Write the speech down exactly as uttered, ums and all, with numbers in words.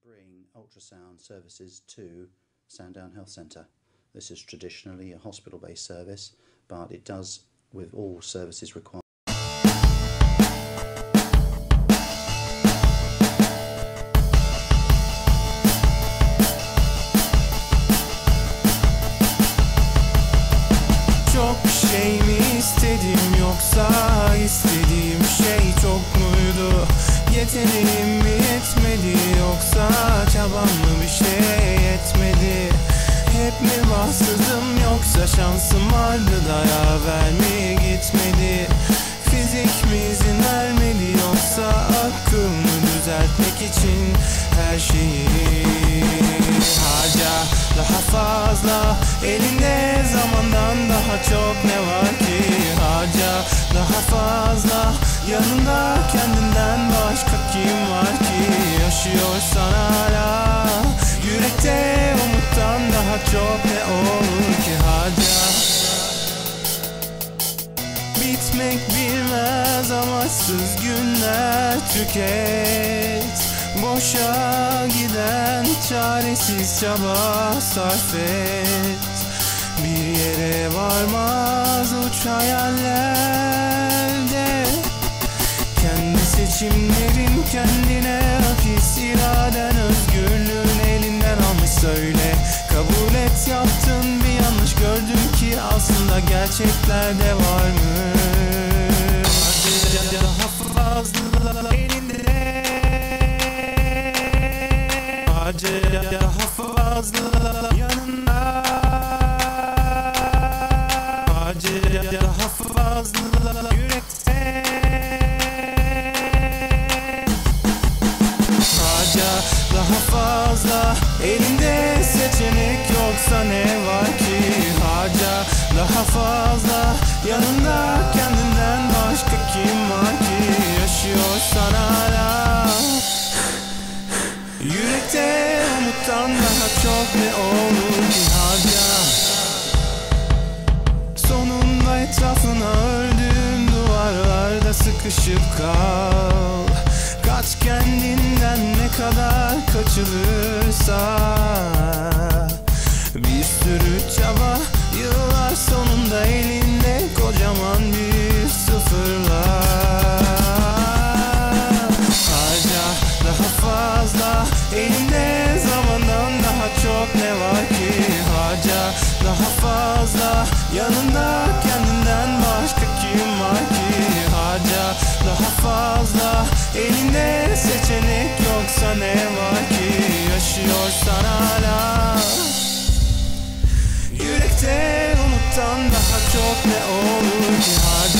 bring ultrasound services to Sandown Health Centre. This is traditionally a hospital-based service, but it does, with all services required. Çok şey mi istedim, yoksa istediğim şey çok muydu? Yeteneğim mi yetmedi, yoksa çabam mı bir şey yetmedi? Hep mi bahtsızım, yoksa şansım vardı da yaver mi gitmedi? Fizik mi izin vermeli, yoksa aklımı düzeltmek için her şeyi harca daha fazla? Elinde zamandan daha çok ne var ki? Harca daha fazla. Yanında kendinden başka kim var ki? Yaşıyorsan hala, yürekte umuttan daha çok ne olur ki? Harca. Bitmek bilmez amaçsız günler, tüket. Boşa giden çaresiz çaba sarf et. Bir yere varmaz uç hayallerde. Kendi seçimlerin kendine hapis, iraden özgürlüğün elinden almış söyle. Kabul et, yaptın bir yanlış, gördüm ki aslında gerçeklerde varmış. Daha fazla elinde, daha fazla yanında, daha fazla yürekte. Harca daha fazla, elinde seçenek yoksa ne var ki? Harca daha fazla, yanında kendinden başka kim var ki? Yaşıyorsan hala, yürekte umuttan daha çok ne olur ki? Harca. Sonunda etrafına ördüğün duvarlarda sıkışıp kal. Kaç kendinden ne kadar kaçılırsa. Bir sürü çaba, yıllar sonunda elinde kocaman bir sıfırlar. Harca daha fazla, elinde zamandan daha çok ne var ki? Harca daha fazla, yanında kendinden başka kim var ki? Harca daha fazla, elinde seçenek yoksa ne var ki? Yaşıyorsan hala, yürekte umuttan daha çok ne olur ki? Harca.